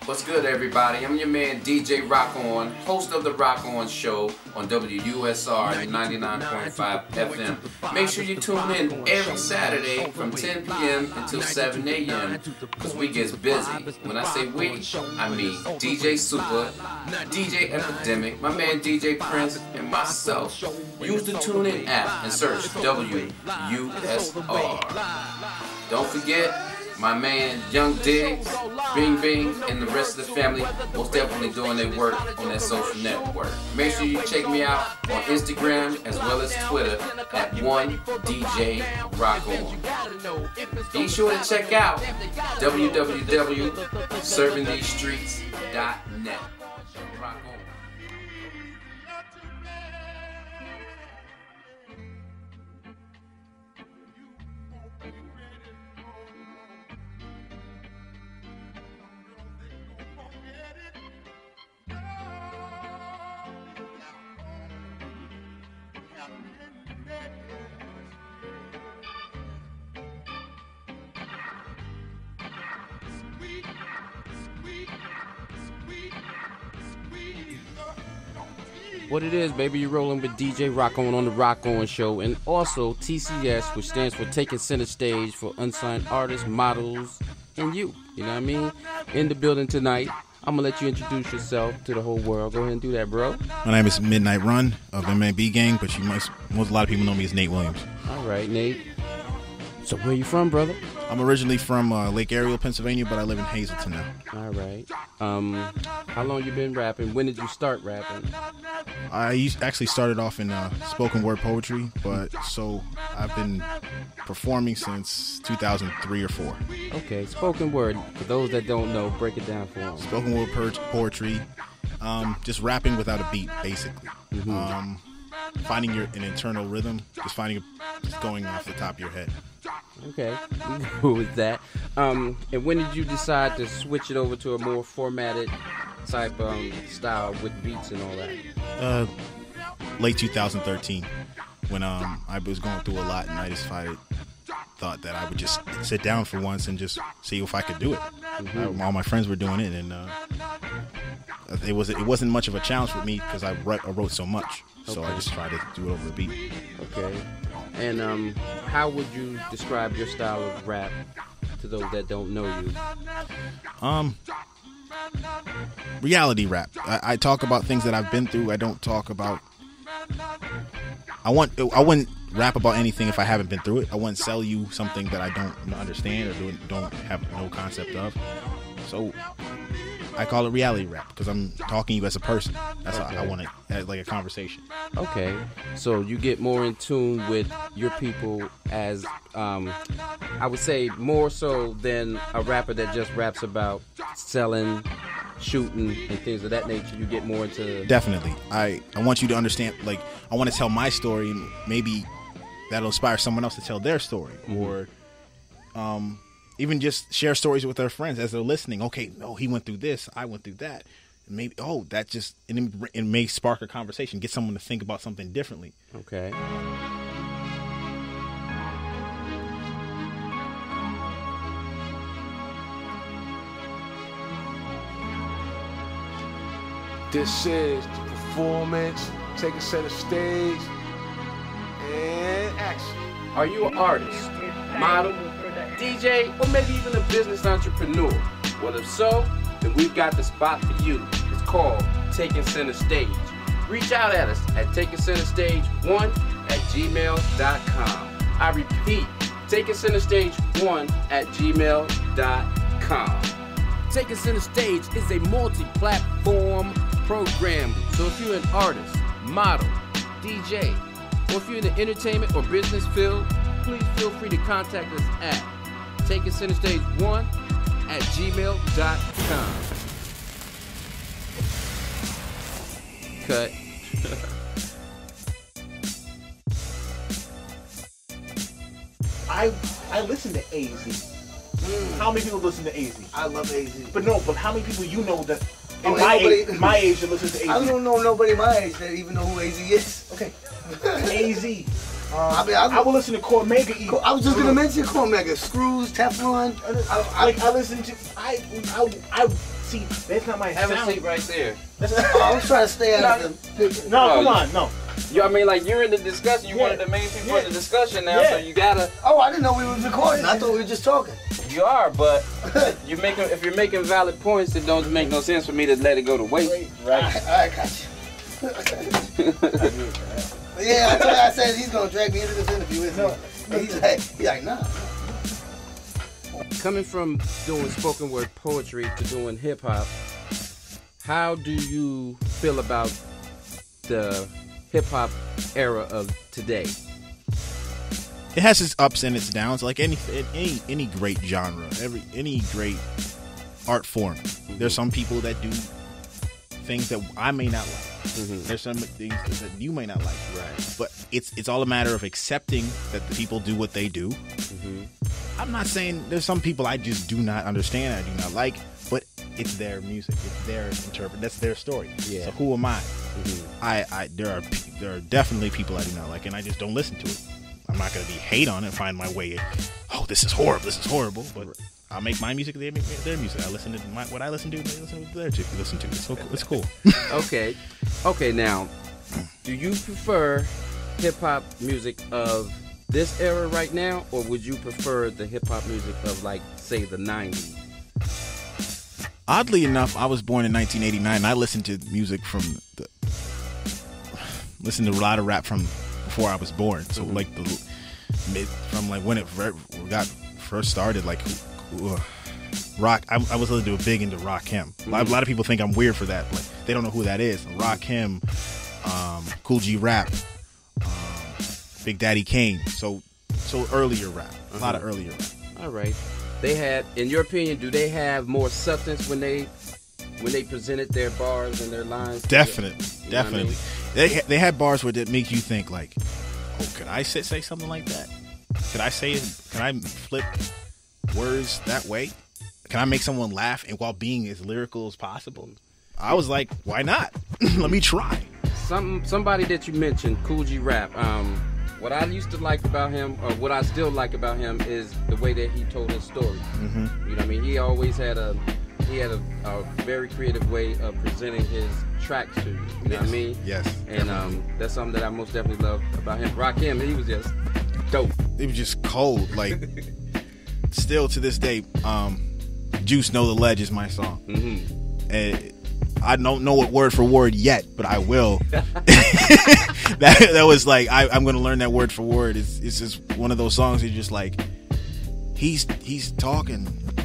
What's good, everybody? I'm your man DJ Rock On, host of the Rock On Show on WUSR 99.5 FM. Make sure you tune in every Saturday from 10 p.m. until 7 a.m. because we get busy. When I say we, I mean DJ Super, DJ Epidemic, my man DJ Prince, and myself. Use the TuneIn app and search WUSR. Don't forget, my man Young Diggs, Bing Bing, and the rest of the family most definitely doing their work on that social network. Make sure you check me out on Instagram as well as Twitter at OneDJRockOn. Be sure to check out www.servingthesestreets.net. Rock on. What it is, baby, you're rolling with DJ Rock On the Rock On Show, and also TCS, which stands for Taking Center Stage for Unsigned Artists, Models, and you. You know what I mean? In the building tonight, I'm going to let you introduce yourself to the whole world. Go ahead and do that, bro. My name is Midnight Run of MNB Gang, but a lot of people know me as Nate Williams. All right, Nate. So where you from, brother? I'm originally from Lake Ariel, Pennsylvania, but I live in Hazleton now. All right. How long you been rapping? When did you start rapping? I actually started off in spoken word poetry, but I've been performing since 2003 or 4. Okay, spoken word. For those that don't know, break it down for them. Spoken word poetry, just rapping without a beat, basically. Mm-hmm. Finding an internal rhythm, just going off the top of your head. Okay, we go with that. And when did you decide to switch it over to a more formatted type style with beats and all that? Late 2013, when I was going through a lot, and I thought that I would just sit down for once and just see if I could do it. Mm-hmm. All my friends were doing it, and it wasn't much of a challenge for me because I wrote so much. So I just tried to do it over the beat. Okay. And how would you describe your style of rap to those that don't know you? Reality rap. I talk about things that I've been through. I don't talk about. I wouldn't rap about anything if I haven't been through it. I wouldn't sell you something that I don't understand or don't have no concept of. So I call it reality rap because I'm talking to you as a person. That's how I want it, like a conversation. Okay, so you get more in tune with your people as, I would say, more so than a rapper that just raps about selling, shooting, and things of that nature. You get more into... Definitely. I want you to understand, like, I want to tell my story, and maybe that'll inspire someone else to tell their story. Mm-hmm. Or... even just share stories with their friends as they're listening. Okay, no, he went through this, I went through that. And maybe, it may spark a conversation, get someone to think about something differently. Okay. This is the performance, taking center stage, and action. Are you an artist, model, DJ, or maybe even a business entrepreneur? Well, if so, then we've got the spot for you. It's called Taking Center Stage. Reach out at us at takingcenterstage1@gmail.com. I repeat, takingcenterstage1@gmail.com. Taking Center Stage is a multi-platform program. So if you're an artist, model, DJ, or if you're in the entertainment or business field, please feel free to contact us at takingcenterstage1@gmail.com. Cut. I listen to AZ. How many people listen to AZ? I love AZ. But how many people you know that in my age that listen to AZ? I don't know nobody my age that even know who AZ is. Okay. AZ. I will listen to Cormega. I was just gonna mention Cormega, Screws, Teflon. I listen to see, that's not my Have sound. a seat right there. Oh, I was trying to stay out of them. No, come on, no. I mean, like, you're in the discussion. You're one of the main people in the discussion now, so you gotta. Oh, I didn't know we was recording. I thought we were just talking. You are, but if you're making valid points, it don't make no sense for me to let it go to waste. Right. I got you. Yeah, I said he's gonna drag me into this interview. And he's like, nah. Coming from doing spoken word poetry to doing hip hop, how do you feel about the hip hop era of today? It has its ups and its downs, like any great genre, any great art form. There's some people that do things that I may not like. There's some things that you may not like. Right. But it's all a matter of accepting that the people do what they do. I'm not saying there's some people I just do not understand, I do not like, but it's their music, it's their interpret, that's their story. Yeah. So who am I? There are definitely people I do not like, and I just don't listen to it. I'm not gonna be hate on it, find my way. Oh, this is horrible. But I'll make my music, they make their music. I listen to what I listen to, they listen to their listen to. It's cool. Okay. Now, do you prefer hip hop music of this era right now, or would you prefer the hip hop music of, like, say, the 90s? Oddly enough, I was born in 1989. And I listened to music listened to a lot of rap from before I was born. So like from like when it got first started, like rock. I was listening to big into Rakim. A lot of people think I'm weird for that. Like they don't know who that is. Rakim, Cool G Rap, Big Daddy Kane. So earlier rap. A lot of earlier rap. All right. They had, in your opinion, do they have more substance when they presented their bars and their lines? Definitely. I mean? They had bars where that make you think like, oh, could I say something like that? Could I flip words that way? Can I make someone laugh and while being as lyrical as possible? I was like, why not? Let me try. Somebody that you mentioned, Cool G Rap. What I used to like about him, or what I still like about him, is the way that he told his story. You know what I mean? He always had a very creative way of presenting his tracks to you. You know what I mean? Yes. And that's something that I most definitely love about him. Rakim, he was just dope. It was just cold. Like, still to this day, Juice Know the Ledge is my song. And I don't know it word for word yet, but I will. that was like, I'm going to learn that word for word. It's just one of those songs that just like, he's talking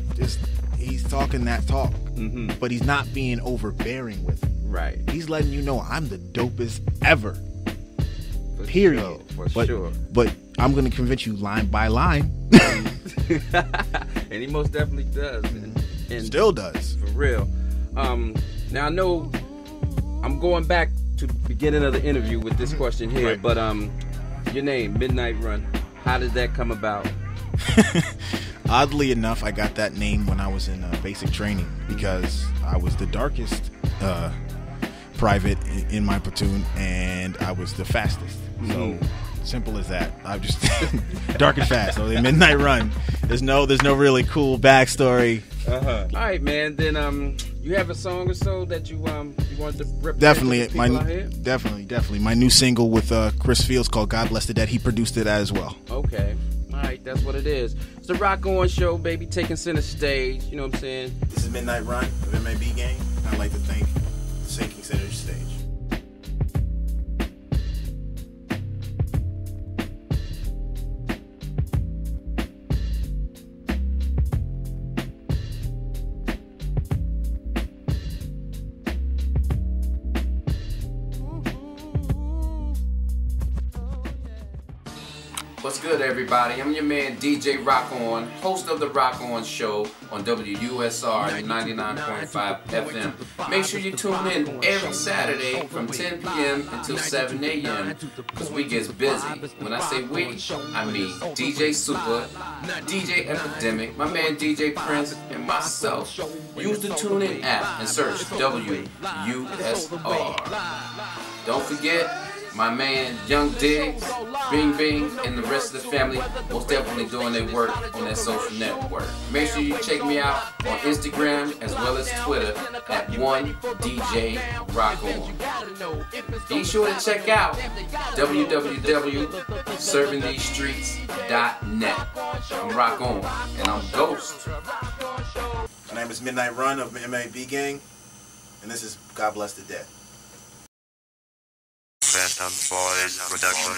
that talk, but he's not being overbearing with it. Right. He's letting you know I'm the dopest ever. Period. For sure. But I'm going to convince you line by line. And he most definitely does. And still does. For real. Now I know I'm going back to the beginning of the interview with this question here, but your name, Midnight Run, how did that come about? Oddly enough, I got that name when I was in basic training because I was the darkest private in my platoon, and I was the fastest. So simple as that. I'm just dark and fast. So the Midnight Run. There's no really cool backstory. All right, man. Then you have a song or so that you wanted to represent? Definitely. My new single with Chris Fields called "God Bless the Dead." He produced it as well. Okay. All right, that's what it is. It's the Rock On Show, baby, taking center stage. You know what I'm saying? This is Midnight Run of MAB Gang. I'd like to thank Sinking Center Stage. What's good, everybody? I'm your man DJ Rock On, host of the Rock On Show on WUSR 99.5 FM. Make sure you tune in every Saturday from 10 p.m. until 7 a.m. because we get busy. When I say we, I mean DJ Super, DJ Epidemic, my man DJ Prince, and myself. Use the TuneIn app and search WUSR. Don't forget, My man Young Diggs, Bing Bing, and the rest of the family most definitely doing their work on that social network. Make sure you check me out on Instagram as well as Twitter at OneDJRockOn. Be sure to check out www.servingthesestreets.net. I'm Rock On, and I'm Ghost. My name is Midnight Run of MAB Gang, and this is God Bless the Dead. Phantom Boys Production.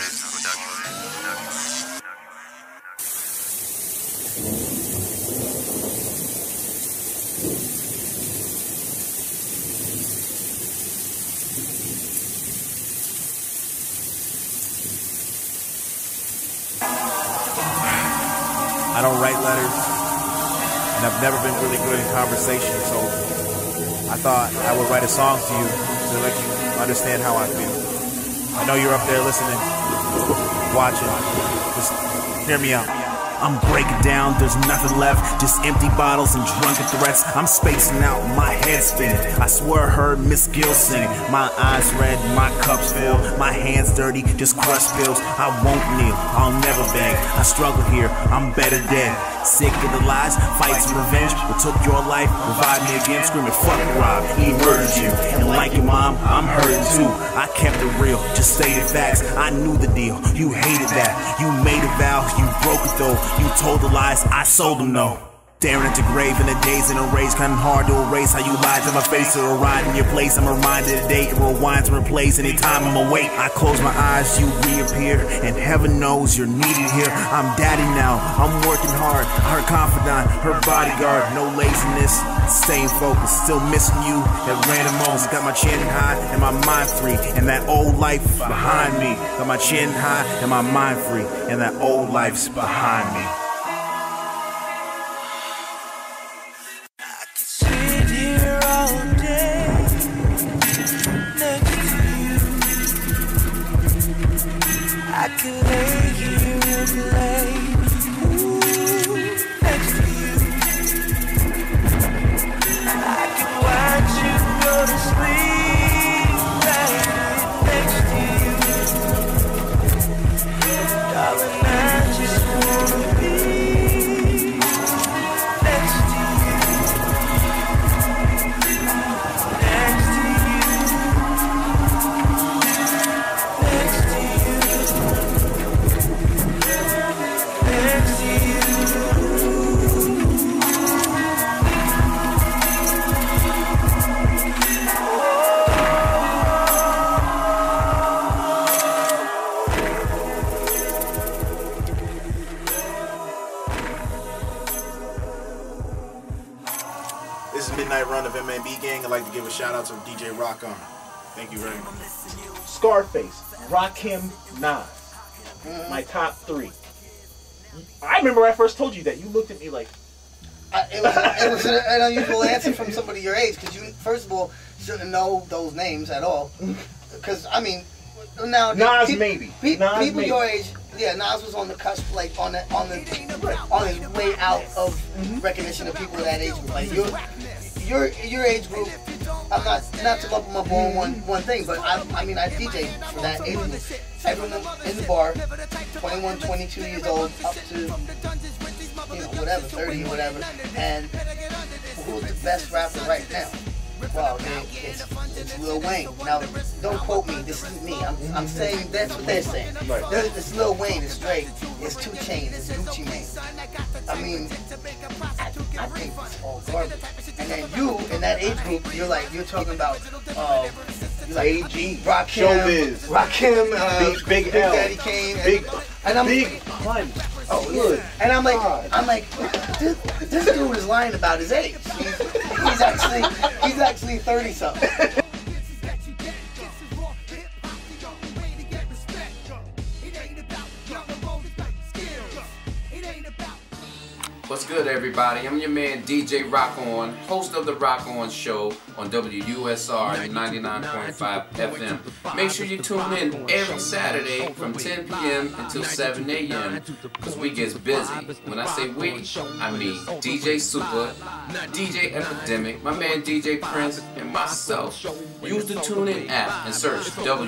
I don't write letters, and I've never been really good in conversation, so I thought I would write a song to you to let you understand how I feel. I know you're up there listening, watching. Just hear me out. I'm breaking down, there's nothing left, just empty bottles and drunken threats. I'm spacing out, my head's spinning. I swear I heard Miss Gill singing. My eyes red, my cups filled, my hands dirty, just crushed pills. I won't kneel, I'll never beg. I struggle here, I'm better dead. Sick of the lies, fights and revenge. What took your life, revived me again, screaming fuck Rob, he murdered you. And like your mom, I'm hurting too. I kept it real, just stated facts. I knew the deal, you hated that. You made a vow, you broke it though. You told the lies, I sold them no. Staring at your grave in the days in a race, kinda hard to erase how you lied to my face or ride in your place. I'm reminded of date, it rewinds and replays anytime I'm awake. I close my eyes, you reappear, and heaven knows you're needed here. I'm daddy now, I'm working hard, her confidant, her bodyguard, no laziness, staying focused, still missing you at random moments. Got my chin high and my mind free, and that old life behind me. Got my chin high and my mind free, and that old life's behind me. I could lay here and lay next to you. I could watch you go to sleep right next to you. Darling, I just wanna be next to you. Next to you. Next to you. This is Midnight Run of MAB Gang. I'd like to give a shout out to DJ Rock On. Thank you very much. Scarface, Rakim, Nas. My top 3. I remember when I first told you that. You looked at me like... It was an unusual answer from somebody your age, because you, first of all, shouldn't know those names at all. Because, I mean, now... Nas maybe. People your age... Yeah, Nas was on the cusp, like on his way out of recognition of people of that age group. Like your age group, I'm not to lump them up on one thing, but I mean I DJ for that age group. Everyone in the bar, 21, 22 years old, up to whatever, 30 or whatever. And who's the best rapper right now? Well, it's Lil Wayne. Now, don't quote me. This isn't me. I'm saying that's what they're saying. Right. It's Lil Wayne. It's Drake. It's 2 Chainz. It's Gucci Mane. I mean, I think it's all garbage. And then you in that age group, you're talking about AG, Rakim, Big L, Daddy Kane, Big Pun. Oh, good. And I'm like, this dude is lying about his age. He's actually 30 something. What's good, everybody? I'm your man DJ Rock On, host of the Rock On Show on WUSR 99.5 FM. Make sure you tune in every Saturday from 10 p.m. until 7 a.m. because we get busy. When I say we, I mean DJ Super, DJ Epidemic, my man DJ Prince, and myself. Use the TuneIn app and search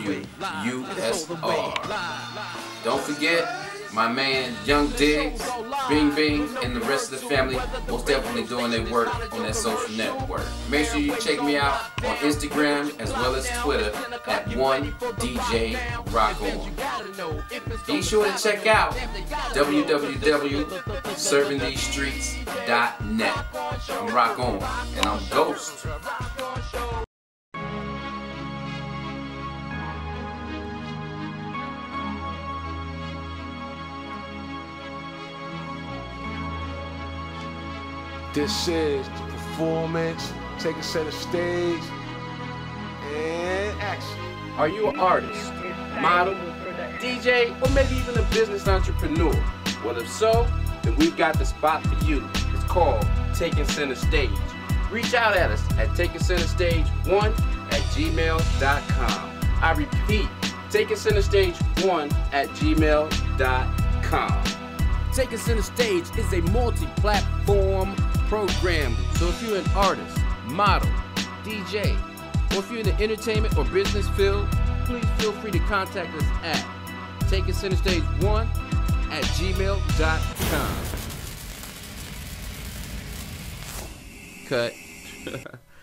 WUSR. Don't forget, my man Young Diggs, Bing Bing, and the rest of the family most definitely doing their work on that social network. Make sure you check me out on Instagram as well as Twitter at 1DJRockOn. Be sure to check out www.servingthesestreets.net. I'm Rock On, and I'm Ghost. This is the performance. Take a center stage and action. Are you an artist, model, DJ, or maybe even a business entrepreneur? Well, if so, then we've got the spot for you. It's called Taking Center Stage. Reach out at us at takingcenterstage1@gmail.com. I repeat, takingcenterstage1@gmail.com. Taking Center Stage is a multi-platform program. So if you're an artist, model, DJ, or if you're in the entertainment or business field, please feel free to contact us at takingcenterstage1@gmail.com. Cut.